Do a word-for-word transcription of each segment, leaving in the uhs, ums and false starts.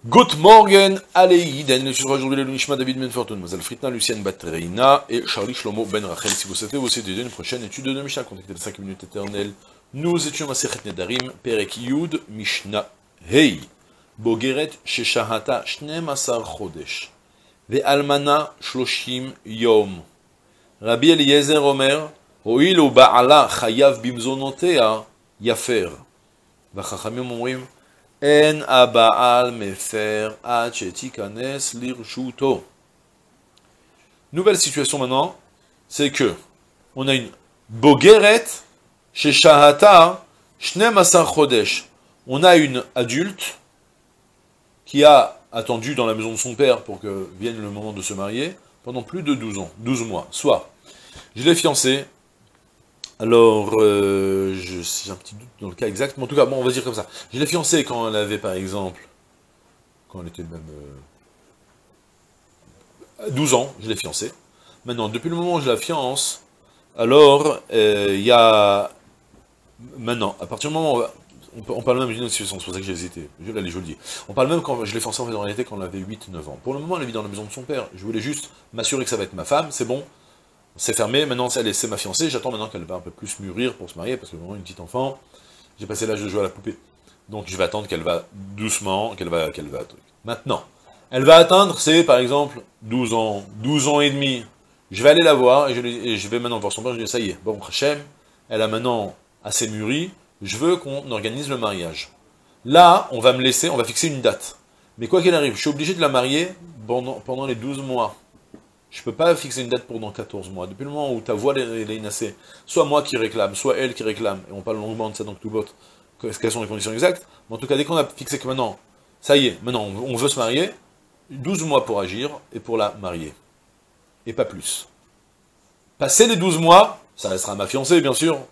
Good morgen, Alei, Daniel Shura, aujourd'hui le Nishma David Ben Fortune, Mazal Fritna, Lucienne Batreina et Charlie Shlomo Ben Rachel. Si vous souhaitez aussi d'étudier une prochaine étude de Mishnah, contactez les cinq minutes éternelles. Nous étions à Sechet Nedarim, Perek Yud, Mishnah Hei, Bogeret Sheshahata Shnem Asar Chodesh, Ve Almana Shloshim Yom. Rabbi Eliezer Omer, Hoil ou Ba'ala Chayav Bimzonotea Yafer. Vachachamim Omrim, En aba'al mefer ad shetikanes lirshuto. Nouvelle situation maintenant, c'est que on a une bogeret chez Shahata shnem asar chodesh. On a une adulte qui a attendu dans la maison de son père pour que vienne le moment de se marier pendant plus de douze ans, douze mois. Soit, je l'ai fiancée. Alors, euh, j'ai un petit doute dans le cas exact, mais en tout cas, bon, on va dire comme ça. Je l'ai fiancée quand elle avait, par exemple, quand elle était même euh, douze ans, je l'ai fiancée. Maintenant, depuis le moment où je la fiance, alors, il euh, y a... Maintenant, à partir du moment où... On, on parle même d'une autre situation, c'est pour ça que j'ai hésité. Je, allez, je vous le dis. On parle même quand je l'ai fiancée en fait, en réalité quand elle avait huit neuf ans. Pour le moment, elle vit dans la maison de son père. Je voulais juste m'assurer que ça va être ma femme, c'est bon. C'est fermé, maintenant c'est ma fiancée, j'attends maintenant qu'elle va un peu plus mûrir pour se marier, parce que vraiment une petite enfant, j'ai passé l'âge de jouer à la poupée. Donc je vais attendre qu'elle va doucement, qu'elle va, qu'elle va... Maintenant, elle va atteindre, c'est par exemple douze ans, douze ans et demi. Je vais aller la voir, et je, et je vais maintenant voir son père, je lui dis, ça y est, bon, Hachem, elle a maintenant assez mûri, je veux qu'on organise le mariage. Là, on va me laisser, on va fixer une date. Mais quoi qu'il arrive, je suis obligé de la marier pendant, pendant les douze mois. Je ne peux pas fixer une date pour dans quatorze mois. Depuis le moment où ta voix est inacée, soit moi qui réclame, soit elle qui réclame, et on parle longuement de ça dans Ktubot, quelles sont les conditions exactes, mais en tout cas, dès qu'on a fixé que maintenant, ça y est, maintenant on veut se marier, douze mois pour agir et pour la marier. Et pas plus. Passer les douze mois, ça restera ma fiancée, bien sûr.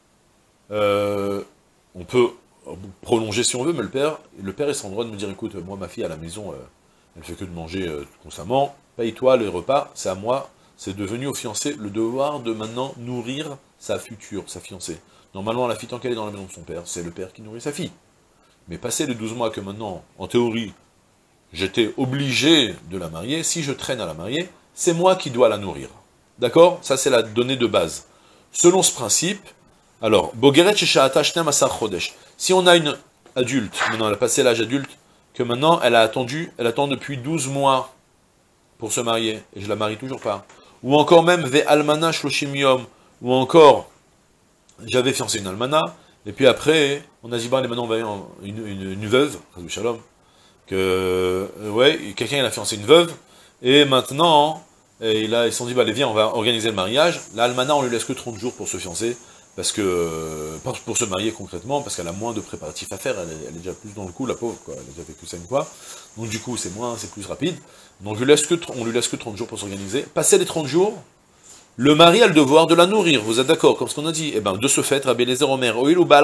Euh, on peut prolonger si on veut, mais le père, le père est sans droit de me dire, écoute, moi ma fille à la maison, euh, elle fait que de manger euh, constamment, paye-toi les repas, c'est à moi, c'est devenu au fiancé le devoir de maintenant nourrir sa future, sa fiancée. Normalement, la fille, tant qu'elle est dans la maison de son père, c'est le père qui nourrit sa fille. Mais passer les douze mois que maintenant, en théorie, j'étais obligé de la marier, si je traîne à la marier, c'est moi qui dois la nourrir. D'accord? Ça, c'est la donnée de base. Selon ce principe, alors, Bogeret Sheshahata Shnem Asar Chodesh. Si on a une adulte, maintenant elle a passé l'âge adulte, que maintenant elle a attendu, elle attend depuis douze mois, pour se marier, et je la marie toujours pas. Ou encore même, ve almana shloshim yom, ou encore, j'avais fiancé une almana, et puis après, on a dit, bah, maintenant on va avoir une, une, une veuve, shalom, que, euh, ouais, quelqu'un il a fiancé une veuve, et maintenant, et il a, ils se sont dit, bah, allez, viens, on va organiser le mariage. L'almana, on lui laisse que trente jours pour se fiancer, parce que, pour, pour se marier concrètement, parce qu'elle a moins de préparatifs à faire, elle est, elle est déjà plus dans le coup, la pauvre, quoi, elle a déjà vécu ça une fois, donc du coup, c'est moins, c'est plus rapide. Donc je laisse que, on lui laisse que trente jours pour s'organiser. Passer les trente jours, le mari a le devoir de la nourrir, vous êtes d'accord, comme ce qu'on a dit. Eh bien, de ce fait, Rabbi Eliezer Omer,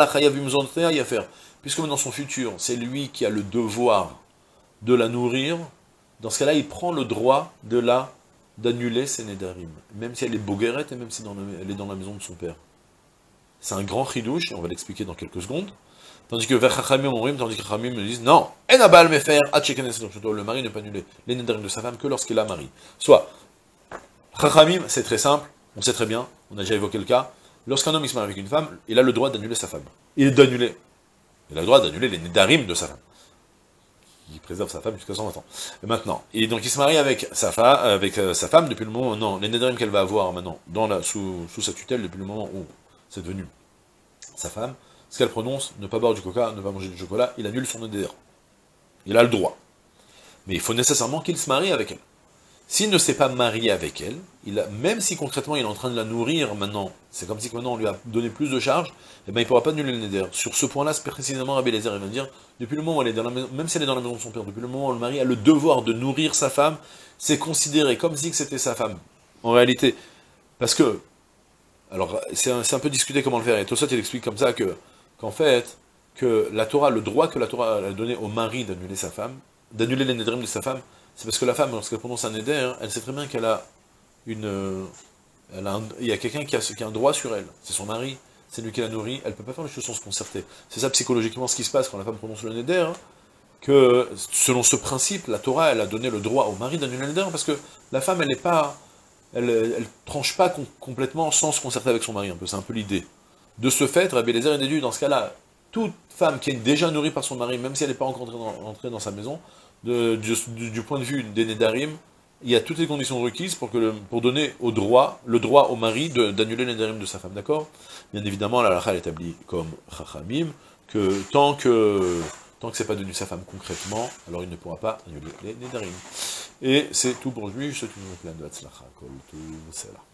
puisque maintenant son futur, c'est lui qui a le devoir de la nourrir, dans ce cas-là, il prend le droit de la d'annuler ses nedarim, même si elle est boguerette et même si dans le, elle est dans la maison de son père. C'est un grand chidouche, et on va l'expliquer dans quelques secondes. Tandis que vers Chachamim, on tandis que Chachamim me disent non, en abal me faire, le mari ne peut annuler les nedarim de sa femme que lorsqu'il la marie. Soit, Chachamim, c'est très simple, on sait très bien, on a déjà évoqué le cas, lorsqu'un homme il se marie avec une femme, il a le droit d'annuler sa femme. Il est d'annuler. Il a le droit d'annuler les nedarim de sa femme. Il préserve sa femme jusqu'à cent vingt ans. Et maintenant, et donc il se marie avec sa, fa avec, euh, sa femme depuis le moment, non, les nedarim qu'elle va avoir maintenant, dans la, sous, sous sa tutelle, depuis le moment où c'est devenu sa femme, ce qu'elle prononce, ne pas boire du coca, ne pas manger du chocolat, il annule son neder. Il a le droit. Mais il faut nécessairement qu'il se marie avec elle. S'il ne s'est pas marié avec elle, il a, même si concrètement il est en train de la nourrir maintenant, c'est comme si maintenant on lui a donné plus de charges, eh ben il ne pourra pas annuler le neder. Sur ce point-là, c'est précisément Rabbi Eliezer, il va dire, depuis le moment où elle est dans la maison, même si elle est dans la maison de son père, depuis le moment où le mari a le devoir de nourrir sa femme, c'est considéré comme si c'était sa femme. En réalité, parce que, alors c'est un, un peu discuté comment le faire, et tout ça il explique comme ça que, qu'en fait, que la Torah, le droit que la Torah a donné au mari d'annuler sa femme, d'annuler les nédrim de sa femme, c'est parce que la femme, lorsqu'elle prononce un néder, elle sait très bien qu'elle a une... Elle a un, il y a quelqu'un qui a, qui a un droit sur elle, c'est son mari, c'est lui qui la nourrit, elle ne peut pas faire les choses sans se concerter. C'est ça psychologiquement ce qui se passe quand la femme prononce le néder, hein. que, selon ce principe, la Torah, elle a donné le droit au mari d'annuler le Neder, parce que la femme, elle n'est pas, elle, elle tranche pas com complètement sans se concerter avec son mari, un peu, c'est un peu l'idée. De ce fait, Rabbi Eliezer est déduit, dans ce cas-là, toute femme qui est déjà nourrie par son mari, même si elle n'est pas encore entrée dans, entrée dans sa maison, de, du, du, du point de vue des Nedarim, il y a toutes les conditions requises pour, que le, pour donner au droit, le droit au mari d'annuler les Nedarim de sa femme, d'accord? Bien évidemment, la halakha établit comme Chachamim, que tant que tant que c'est pas devenu sa femme concrètement, alors il ne pourra pas annuler les Nedarim. Et c'est tout pour lui, je te souhaite une pleine de Hatzlacha, Kol Tov, c'est là.